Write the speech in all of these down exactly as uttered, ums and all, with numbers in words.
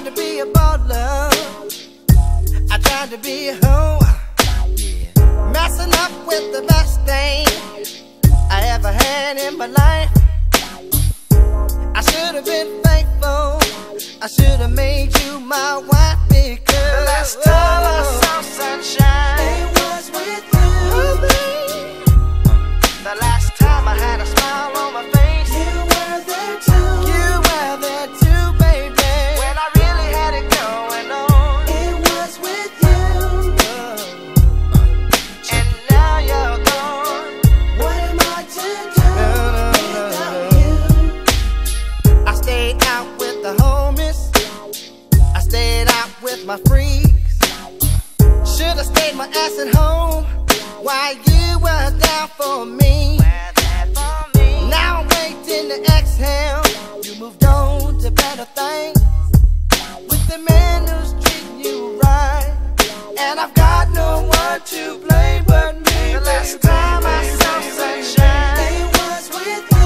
tried to be a baller, I tried to be a hoe, messing up with the best thing I ever had in my life. I should have been faithful, I should have made you my wife, because the last time I saw sunshine, it was with you. Oh, babe. The last time I had a smile on my face, you were there too. You were there too, baby. When I really had it going on, it was with you. Oh. And now you're gone. What am I to do without you? I stayed out with the homies, I stayed out with my freaks. Should've stayed my ass at home while you were down for me. Now I'm waiting to exhale. You moved on to better things with the man who's treating you right, and I've got no one to blame but me. The last time I saw sunshine, it was with you.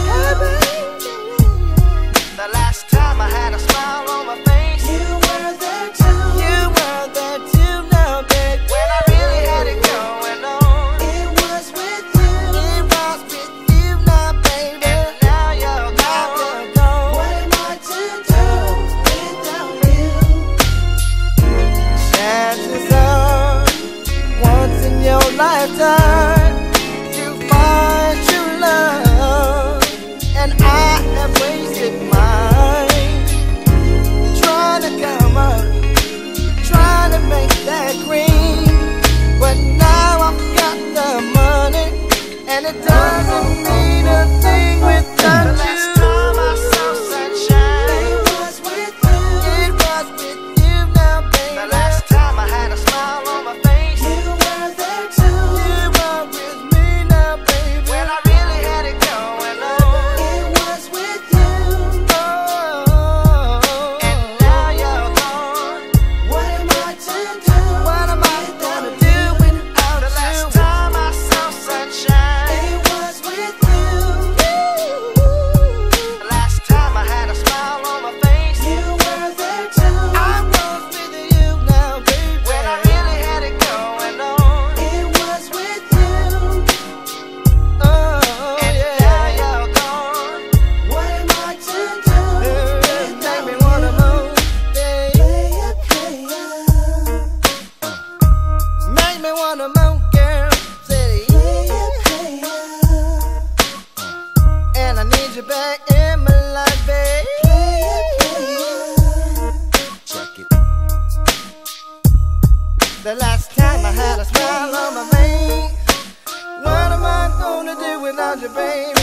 The last time I had a smile on my face, you were there too. You were there too now, babe. When I really had it going on, it was with you. It was with you now, baby. And now you're gone. gone. What am I to do without you? Chances are, once in your lifetime, you find true love, and I have wasted mine trying to come up, trying to make that green. But now I've got the money, and it doesn't mean a thing without you. The last time I saw sunshine, it was with you. It was with you now, baby. The last time I had a smile on my face, you were there too. You were with me now, baby. When I really had it going on, it was with you. Oh, and now you're gone. What am I to do? What am I gonna do without you? The last time I saw sunshine, it was with you. The last time I had a smile on my face, you were there too. I was with you now, baby. When I really had it going on, it was with you. Oh, and yeah. Now you're gone. What am I to do? Make me wanna move, player, player. Make me wanna move, girl. Say, player, player. And I need you back in my life, babe. Player, player. Check it. The last time I had a smile on my face, what am I gonna do without you, baby?